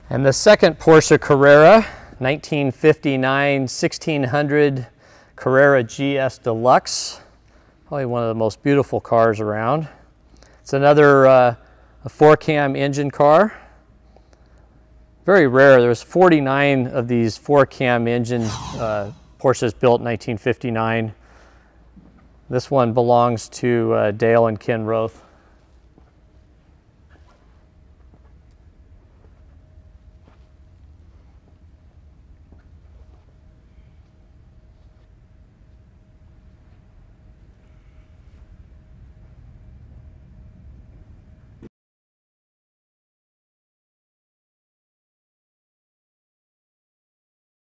And the second Porsche Carrera, 1959 1600 Carrera GS Deluxe. Probably one of the most beautiful cars around. It's another a 4-cam engine car. Very rare. There's 49 of these 4-cam engine Porsches built in 1959. This one belongs to Dale and Ken Roth.